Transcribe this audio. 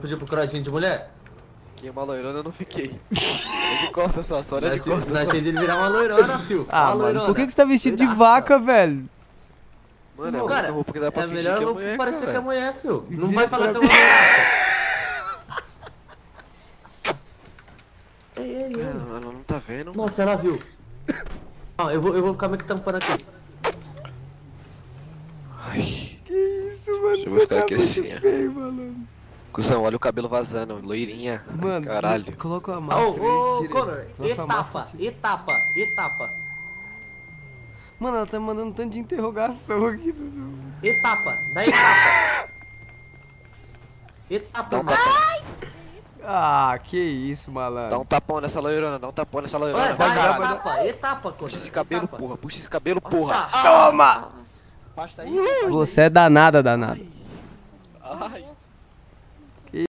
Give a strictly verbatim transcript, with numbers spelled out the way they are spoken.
pediu pro crossfit de mulher? Que uma loirona eu não fiquei. É de costas só, só olha de costas. Nós fez ele virar uma loirona, fio. Ah, uma mano, loirona. por que, que você tá vestido de Loiraça. vaca, velho? Mano, é a Cara, única roupa que dá pra é fingir melhor que é não mulher, parecer cara. que é mulher, fio. Não Vira vai falar pra que é uma loiraça. Ei, ei, ei. Cara, ela não tá vendo. Nossa, ela viu. Não, eu vou, eu vou ficar meio que tampando aqui. Ai, Que isso, mano? eu vou ficar aqui muito assim, ó. feio, malandro. Cusão, olha o cabelo vazando, loirinha. Mano, Caralho. coloca a Ô, máscara ô, aí, tira. Conor, Coloca a máscara, etapa, tira. etapa, etapa. Mano, ela tá mandando tanto de interrogação aqui, Dudu. Etapa, dá etapa. Etapa, Dá um mano. tapão, Ah, que isso, dá malandro. um tapão nessa loirona, dá um tapão nessa loirona. Ué, Vai, dá caralho. etapa, etapa, Conor. Puxa esse cabelo, etapa. porra. Puxa esse cabelo, Nossa. porra. Toma! Nossa. Pasta aí. Você é danada, danada. Ai.